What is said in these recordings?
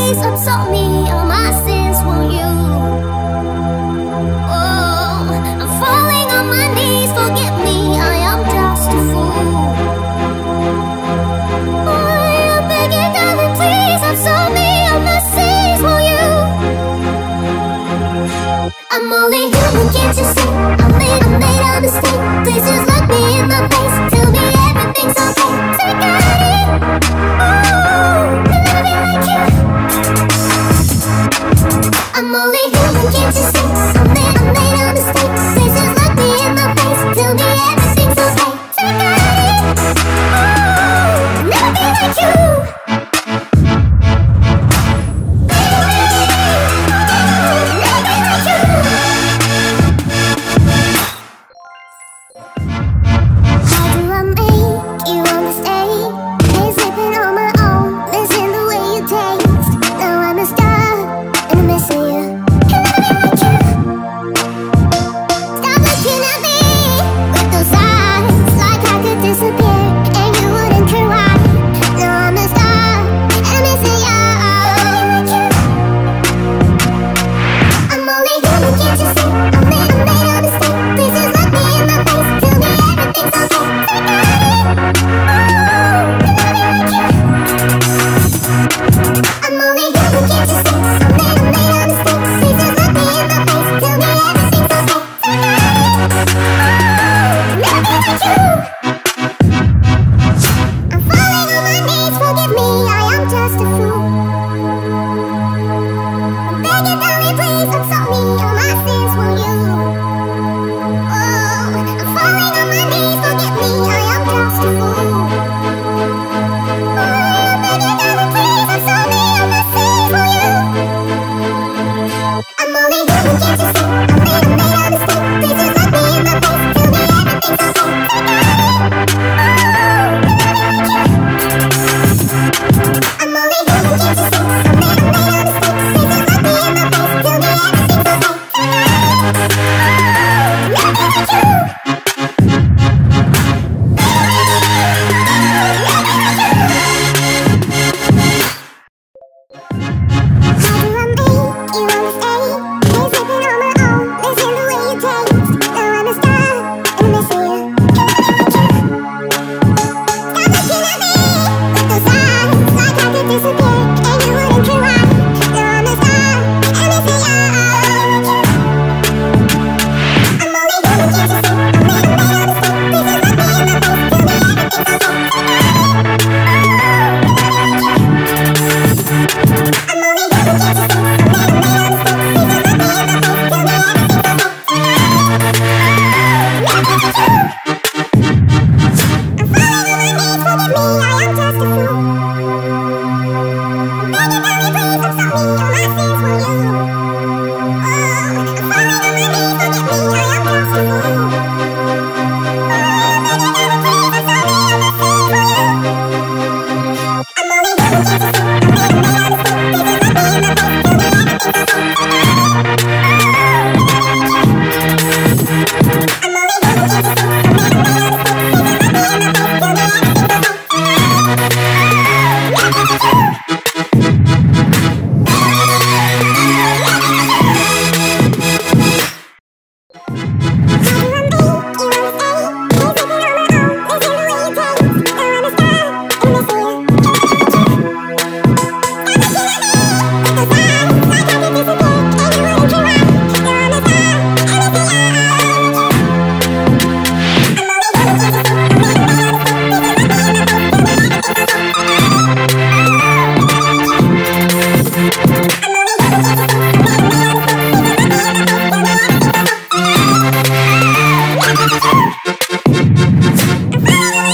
please absolve me of my sins, won't you? Oh, I'm falling on my knees, forgive me, I am just a fool. I am begging, darling, please absolve me of my sins, won't you? I'm only human, can't you see? I made a mistake. Please just look me in my face, tell me everything's okay. Take it, oh, loving like you. I'm only human, can't you see? I made a mistake. Please just look me in my face, tell me everything's okay. Take it, oh, never be like you.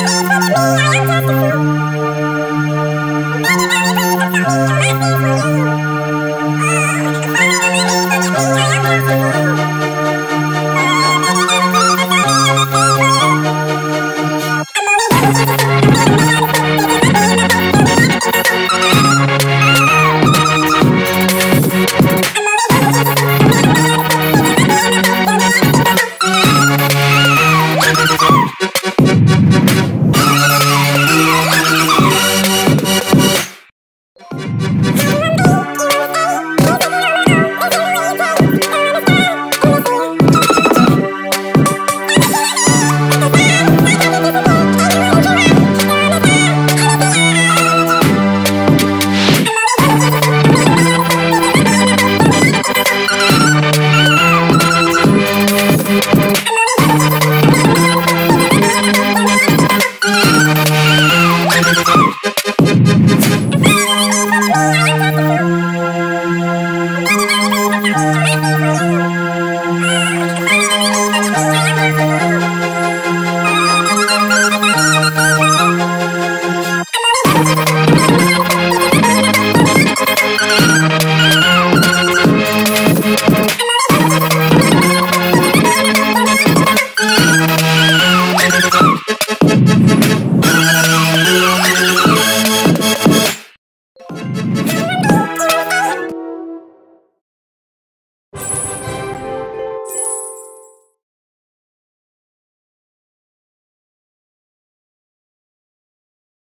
Thank you.